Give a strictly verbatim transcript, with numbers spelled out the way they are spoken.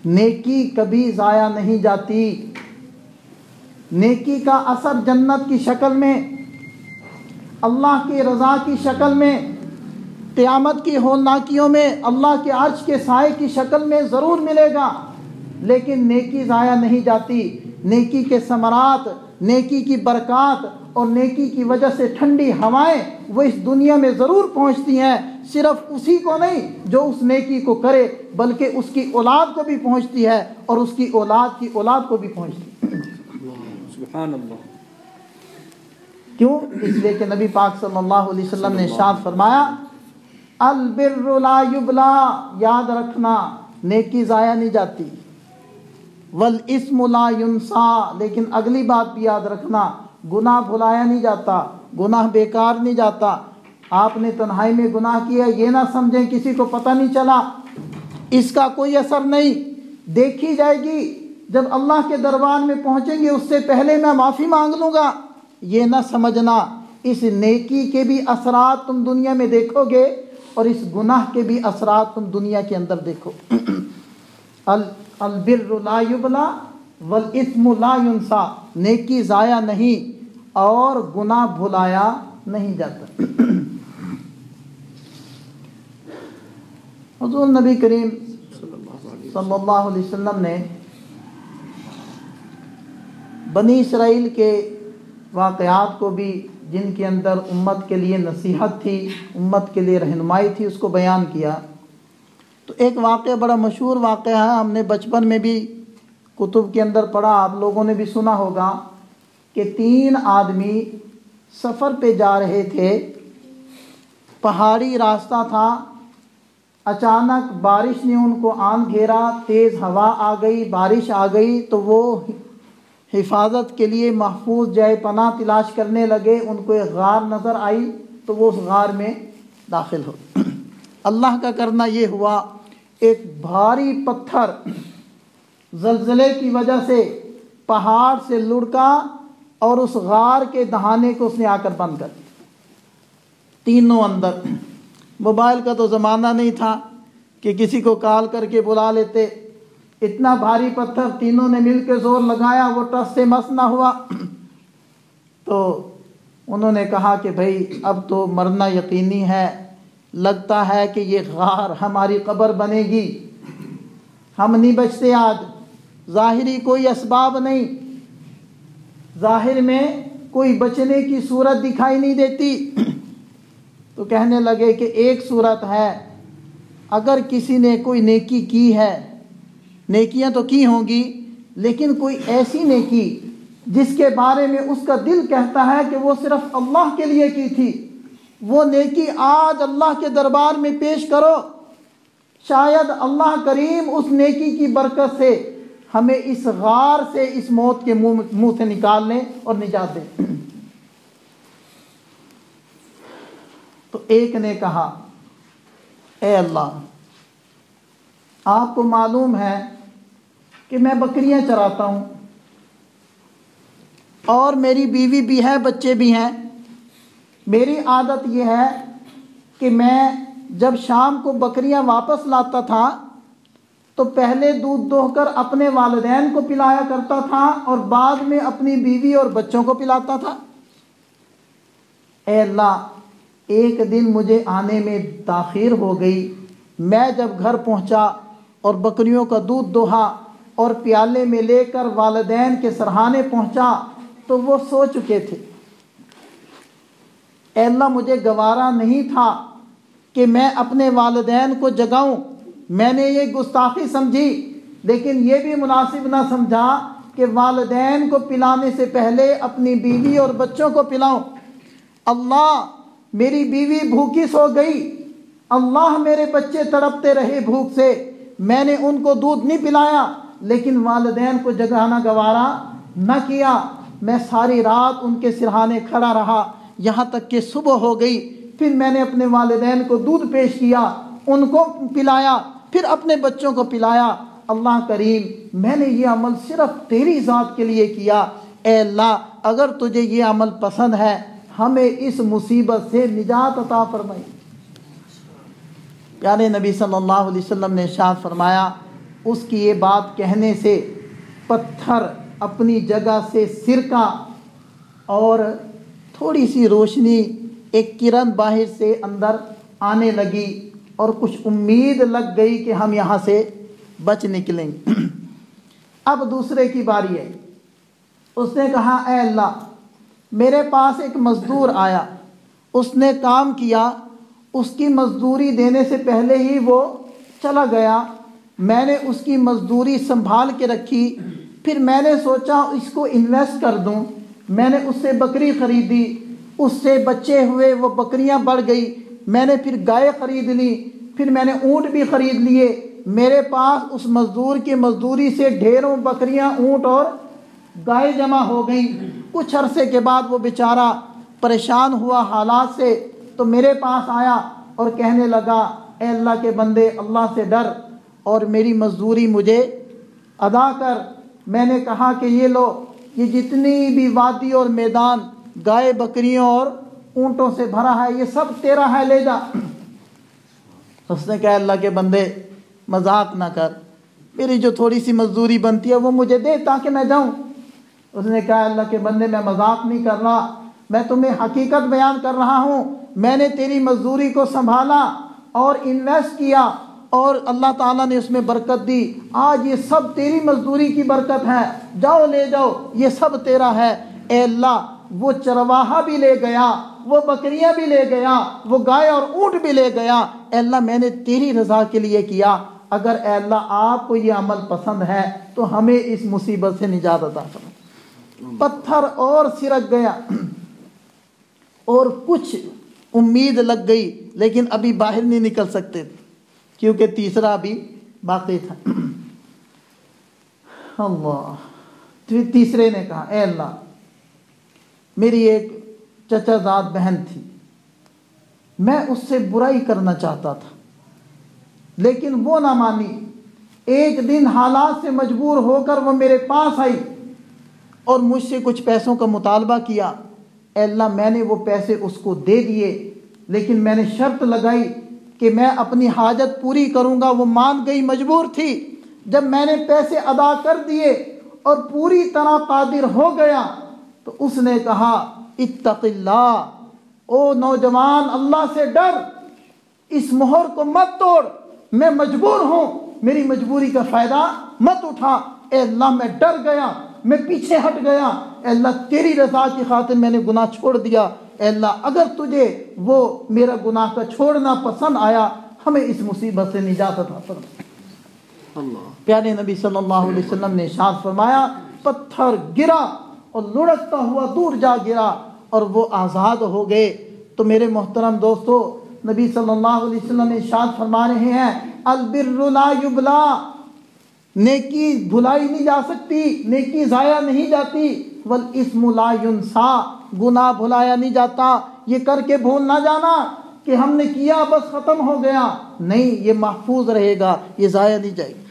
نیکی کبھی ضائع نہیں جاتی۔ نیکی کا اثر جنت کی شکل میں، اللہ کی رضا کی شکل میں، قیامت کی ہولناکیوں میں اللہ کے عرش کے سائے کی شکل میں ضرور ملے گا، لیکن نیکی ضائع نہیں جاتی۔ نیکی کے ثمرات، نیکی کی برکات اور نیکی کی وجہ سے ٹھنڈی ہوائیں وہ اس دنیا میں ضرور پہنچتی ہیں، صرف اسی کو نہیں جو اس نیکی کو کرے، بلکہ اس کی اولاد کو بھی پہنچتی ہے اور اس کی اولاد کی اولاد کو بھی پہنچتی ہے۔ سبحان اللہ۔ کیوں؟ اس لیے کہ نبی پاک صلی اللہ علیہ وسلم نے ارشاد فرمایا البر لا یبلا، یاد رکھنا نیکی ضائع نہیں جاتی، والاسم لا ینسا، لیکن اگلی بات بھی یاد رکھنا گناہ بھلایا نہیں جاتا، گناہ بیکار نہیں جاتا۔ آپ نے تنہائی میں گناہ کیا، یہ نہ سمجھیں کسی کو پتہ نہیں چلا، اس کا کوئی اثر نہیں، دیکھی جائے گی، جب اللہ کے دربار میں پہنچیں گے اس سے پہلے میں معافی مانگ لوں گا، یہ نہ سمجھنا۔ اس نیکی کے بھی اثرات تم دنیا میں دیکھو گے اور اس گناہ کے بھی اثرات تم دنیا کے اندر دیکھو۔ البر لا یبلا والاسم لا ینسا، نیکی ضائع نہیں اور گناہ بھلایا نہیں جاتا۔ حضور نبی کریم صلی اللہ علیہ وسلم نے بنی اسرائیل کے واقعات کو بھی، جن کے اندر امت کے لیے نصیحت تھی، امت کے لیے رہنمائی تھی، اس کو بیان کیا۔ تو ایک واقعہ بڑا مشہور واقعہ ہے، ہم نے بچپن میں بھی کتب کے اندر پڑھا، آپ لوگوں نے بھی سنا ہوگا کہ تین آدمی سفر پہ جا رہے تھے، پہاڑی راستہ تھا، اچانک بارش نے ان کو آن گھیرا، تیز ہوا آ گئی، بارش آ گئی، تو وہ حفاظت کے لیے محفوظ جائے پناہ تلاش کرنے لگے۔ ان کو ایک غار نظر آئی تو وہ اس غار میں داخل ہو۔ اللہ کا کرنا یہ ہوا ایک بھاری پتھر زلزلے کی وجہ سے پہاڑ سے لڑکا اور اس غار کے دہانے کو اس نے آ کر بند کر دیا۔ تینوں اندر، موبائل کا تو زمانہ نہیں تھا کہ کسی کو کال کر کے بلا لیتے، اتنا بھاری پتھر، تینوں نے مل کے زور لگایا، وہ ٹس سے مس نہ ہوا۔ تو انہوں نے کہا کہ بھائی اب تو مرنا یقینی ہے، لگتا ہے کہ یہ غار ہماری قبر بنے گی، ہم نہیں بچتے آج، ظاہری کوئی اسباب نہیں، ظاہر میں کوئی بچنے کی صورت دکھائی نہیں دیتی۔ تو کہنے لگے کہ ایک صورت ہے، اگر کسی نے کوئی نیکی کی ہے، نیکیاں تو کی ہوں گی، لیکن کوئی ایسی نیکی جس کے بارے میں اس کا دل کہتا ہے کہ وہ صرف اللہ کے لیے کی تھی، وہ نیکی آج اللہ کے دربار میں پیش کرو، شاید اللہ کریم اس نیکی کی برکت سے ہمیں اس غار سے، اس موت کے منہ سے نکال لیں اور نجات دیں۔ تو ایک نے کہا اے اللہ، آپ کو معلوم ہے کہ میں بکریاں چراتا ہوں اور میری بیوی بھی ہے، بچے بھی ہیں، میری عادت یہ ہے کہ میں جب شام کو بکریاں واپس لاتا تھا تو پہلے دودھ دوہ کر اپنے والدین کو پلایا کرتا تھا اور بعد میں اپنی بیوی اور بچوں کو پلاتا تھا۔ اے اللہ، ایک دن مجھے آنے میں تاخیر ہو گئی، میں جب گھر پہنچا اور بکریوں کا دودھ دوہا اور پیالے میں لے کر والدین کے سرہانے پہنچا تو وہ سو چکے تھے۔ اے اللہ، مجھے گوارا نہیں تھا کہ میں اپنے والدین کو جگاؤں، میں نے یہ گستاخی سمجھی، لیکن یہ بھی مناسب نہ سمجھا کہ والدین کو پلانے سے پہلے اپنی بیوی اور بچوں کو پلاؤں۔ اللہ، میری بیوی بھوکی سو گئی، اللہ میرے بچے تڑپتے رہے بھوک سے، میں نے ان کو دودھ نہیں پلایا، لیکن والدین کو جگانا گوارا نہ کیا، میں ساری رات ان کے سرہانے کھڑا رہا یہاں تک کہ صبح ہو گئی، پھر میں نے اپنے والدین کو دودھ پیش کیا، ان کو پلایا، پھر اپنے بچوں کو پلایا۔ اللہ کریم، میں نے یہ عمل صرف تیری ذات کے لیے کیا، اے اللہ اگر تجھے یہ عمل پسند ہے ہمیں اس مصیبت سے نجات عطا فرمائی۔ پیارے نبی صلی اللہ علیہ وسلم نے ارشاد فرمایا، اس کی یہ بات کہنے سے پتھر اپنی جگہ سے سرکا اور تھوڑی سی روشنی، ایک کرن باہر سے اندر آنے لگی اور کچھ امید لگ گئی کہ ہم یہاں سے بچ نکلیں گے۔ اب دوسرے کی باری ہے۔ اس نے کہا اے اللہ، میرے پاس ایک مزدور آیا، اس نے کام کیا، اس کی مزدوری دینے سے پہلے ہی وہ چلا گیا، میں نے اس کی مزدوری سنبھال کے رکھی، پھر میں نے سوچا اس کو انویسٹ کر دوں، میں نے اس سے بکری خریدی، اس سے بچے ہوئے، وہ بکریاں بڑھ گئی، میں نے پھر گائے خرید لی، پھر میں نے اونٹ بھی خرید لیے، میرے پاس اس مزدور کی مزدوری سے ڈھیروں بکریاں، اونٹ اور گائے جمع ہو گئیں۔ کچھ عرصے کے بعد وہ بیچارہ پریشان ہوا حالات سے، تو میرے پاس آیا اور کہنے لگا اے اللہ کے بندے، اللہ سے ڈر اور میری مزدوری مجھے ادا کر۔ میں نے کہا کہ یہ لو، یہ جتنی بھی وادی اور میدان گائے بکریوں اور اونٹوں سے بھرا ہے، یہ سب تیرا ہے، لے جا۔ اس نے کہا اللہ کے بندے مذاق نہ کر، میری جو تھوڑی سی مزدوری بنتی ہے وہ مجھے دے تاکہ میں جاؤں۔ اس نے کہا اللہ کے بندے میں مذاق نہیں کر رہا، میں تمہیں حقیقت بیان کر رہا ہوں، میں نے تیری مزدوری کو سنبھالا اور انویسٹ کیا اور اللہ تعالیٰ نے اس میں برکت دی، آج یہ سب تیری مزدوری کی برکت ہے، جاؤ لے جاؤ، یہ سب تیرا ہے۔ اے اللہ، وہ چرواہا بھی لے گیا، وہ بکریاں بھی لے گیا، وہ گائے اور اونٹ بھی لے گیا، اے اللہ میں نے تیری رضا کے لیے کیا، اگر اے اللہ آپ کو یہ عمل پسند ہے تو ہمیں اس مصیبت سے نجات عطا فرما۔ پتھر اور سرک گیا اور کچھ امید لگ گئی، لیکن ابھی باہر نہیں نکل سکتے تھے کیونکہ تیسرا بھی باقی تھا۔ اللہ، پھر تیسرے نے کہا اے اللہ، میری ایک چچا زاد بہن تھی، میں اس سے برائی کرنا چاہتا تھا لیکن وہ نہ مانی، ایک دن حالات سے مجبور ہو کر وہ میرے پاس آئی اور مجھ سے کچھ پیسوں کا مطالبہ کیا، اے اللہ میں نے وہ پیسے اس کو دے دیے، لیکن میں نے شرط لگائی کہ میں اپنی حاجت پوری کروں گا، وہ مان گئی، مجبور تھی۔ جب میں نے پیسے ادا کر دیے اور پوری طرح قادر ہو گیا تو اس نے کہا اتق اللہ، او نوجوان اللہ سے ڈر، اس مہر کو مت توڑ، میں مجبور ہوں، میری مجبوری کا فائدہ مت اٹھا۔ اے اللہ میں ڈر گیا، میں پیچھے ہٹ گیا، اے اللہ تیری رضا کی خاطر میں نے گناہ چھوڑ دیا، اے اللہ اگر تجھے وہ میرا گناہ کا چھوڑنا پسند آیا ہمیں اس مصیبت سے نجات عطا فرما۔ اللہ پیارے نبی صلی اللہ علیہ وسلم نے ارشاد فرمایا پتھر گرا اور لڑکتا ہوا دور جا گرا اور وہ آزاد ہو گئے۔ تو میرے محترم دوستو، نبی صلی اللہ علیہ وسلم ارشاد فرما رہے ہیں البر لا یبلا، نیکی بھلائی نہیں جا سکتی، نیکی ضائع نہیں جاتی، والاسم لا ینسا، گناہ بھلایا نہیں جاتا۔ یہ کر کے بھول نہ جانا کہ ہم نے کیا بس ختم ہو گیا، نہیں، یہ محفوظ رہے گا، یہ ضائع نہیں جائے گا۔